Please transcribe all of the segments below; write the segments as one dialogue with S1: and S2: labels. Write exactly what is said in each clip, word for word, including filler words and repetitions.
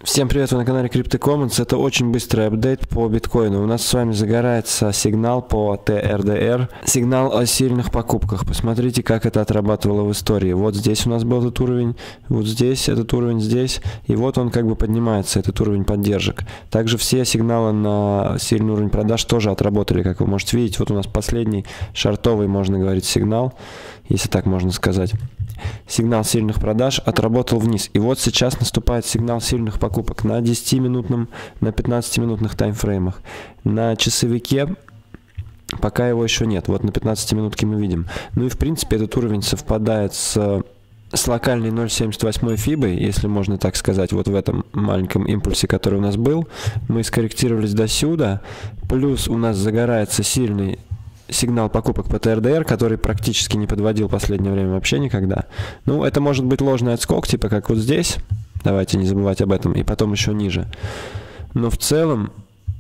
S1: Всем привет, вы на канале CryptoCommons. Это очень быстрый апдейт по биткоину. У нас с вами загорается сигнал по ти эр ди эр, сигнал о сильных покупках. Посмотрите, как это отрабатывало в истории. Вот здесь у нас был этот уровень, вот здесь этот уровень, здесь. И вот он как бы поднимается, этот уровень поддержек. Также все сигналы на сильный уровень продаж тоже отработали, как вы можете видеть. Вот у нас последний шортовый, можно говорить, сигнал, если так можно сказать. Сигнал сильных продаж отработал вниз. И вот сейчас наступает сигнал сильных покупок на десятиминутном, на пятнадцатиминутных таймфреймах. На часовике пока его еще нет. Вот на пятнадцатиминутке мы видим. Ну и в принципе этот уровень совпадает с, с локальной ноль семьдесят восемь фибой, если можно так сказать, вот в этом маленьком импульсе, который у нас был. Мы скорректировались до сюда. Плюс у нас загорается сильный сигнал покупок по ти эр ди эр, который практически не подводил в последнее время вообще никогда. Ну, это может быть ложный отскок, типа как вот здесь. Давайте не забывать об этом. И потом еще ниже. Но в целом,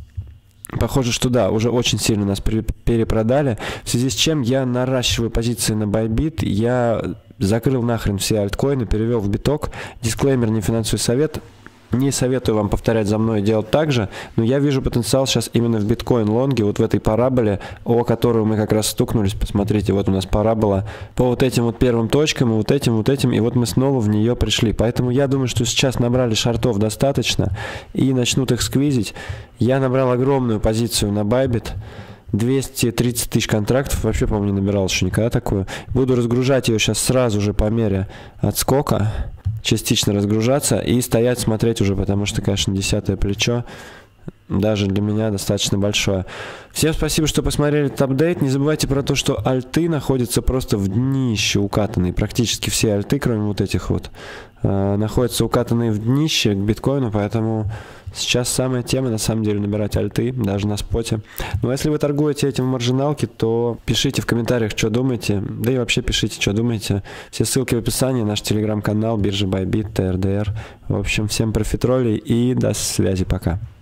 S1: похоже, что да, уже очень сильно нас перепродали. В связи с чем я наращиваю позиции на Bybit. Я закрыл нахрен все альткоины, перевел в биток. Дисклеймер, не финансовый совет. Не советую вам повторять за мной и делать так же, но я вижу потенциал сейчас именно в биткоин-лонге, вот в этой параболе, о которую мы как раз стукнулись. Посмотрите, вот у нас парабола по вот этим вот первым точкам, и вот этим, вот этим, и вот мы снова в нее пришли. Поэтому я думаю, что сейчас набрали шортов достаточно и начнут их сквизить. Я набрал огромную позицию на Bybit. двести тридцать тысяч контрактов, вообще, по-моему, не набирал еще никогда такую. Буду разгружать ее сейчас сразу же по мере отскока, частично разгружаться и стоять, смотреть уже, потому что, конечно, десятое плечо даже для меня достаточно большое. Всем спасибо, что посмотрели этот апдейт. Не забывайте про то, что альты находятся просто в днище укатанные. Практически все альты, кроме вот этих вот, э, находятся укатанные в днище к биткоину, поэтому сейчас самая тема, на самом деле, набирать альты, даже на споте. Но если вы торгуете этим в маржиналке, то пишите в комментариях, что думаете. Да и вообще пишите, что думаете. Все ссылки в описании, наш телеграм-канал, биржа Bybit, ти эр ди эр. В общем, всем профитролей и до связи, пока.